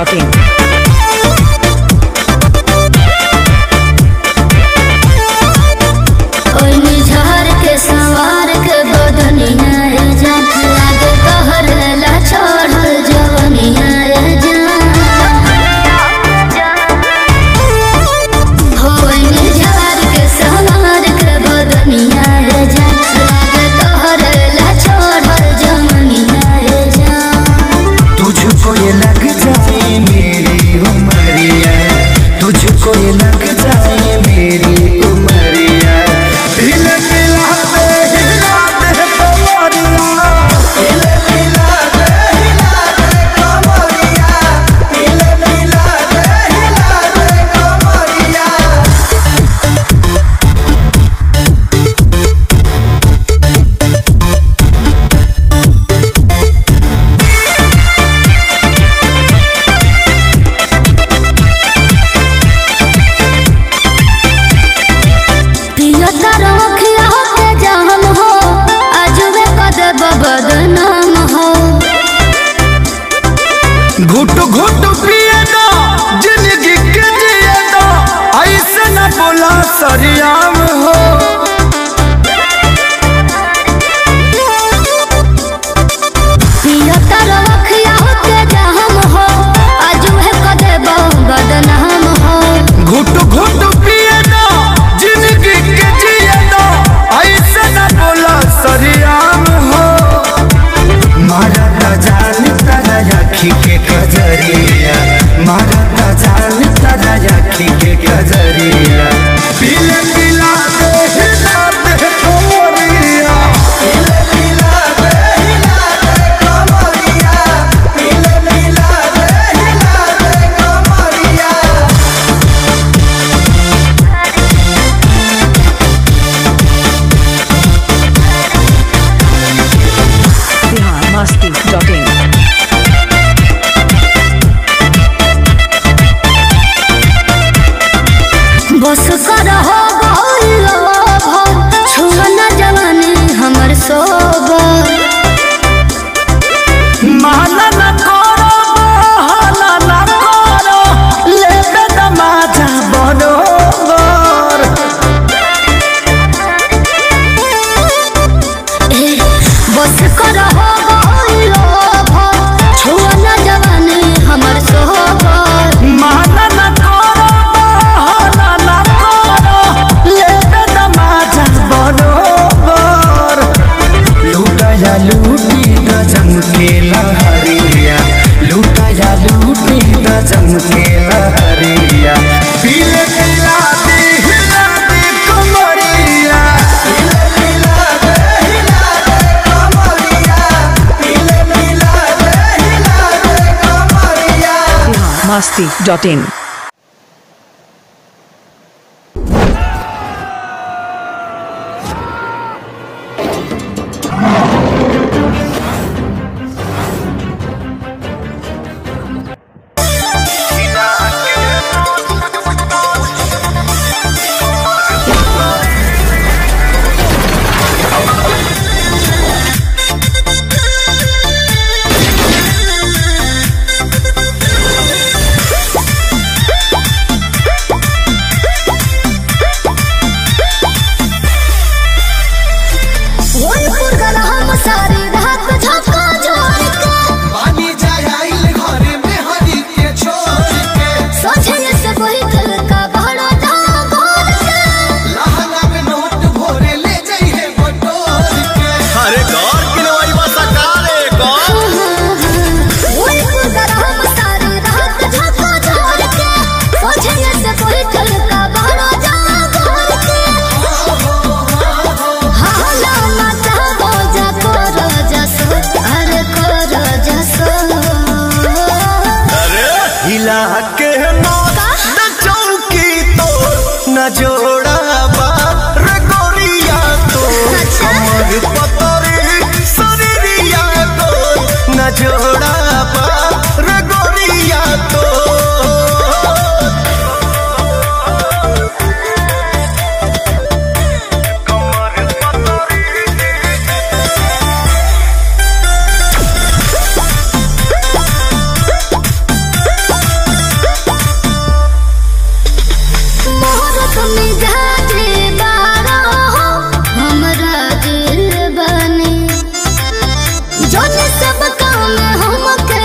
masti.in. घुट घुट पिए दो जिंदगी के जिए दो ऐसे न बोला सरियाम हो पिया तारा रखिया के जहम हो आजू है कदे बदनाम हो घुट घुट पिए दो जिंदगी के जिए दो ऐसे न बोला सरियाम हो मारा जान तारा राखी के कजरिया मारा जान तारा राखी के कजरिया पीले पिला दे हिला दे कोमरिया पीले पिला दे हिला दे कोमरिया पीले पिला दे हिला दे कोमरिया masti.in. बस कर हो गइलो छुना जवानी हमर सोबर माला न करो बहाना न करो लेबे दमाजा बरोबर बस कर हो गइलो छुना जवानी हमर सोबर माला न करो बहाना न करो लेबे दमाजा बरोबर लूटाया लूटी द चमके लहरिया लूटाया लूटी द चमके लहरिया पीले पिला दे हिला दे कमरिया पीले पिला दे हिला दे कमरिया पीले पिला दे हिला दे कमरिया masti.in. सब काम हमके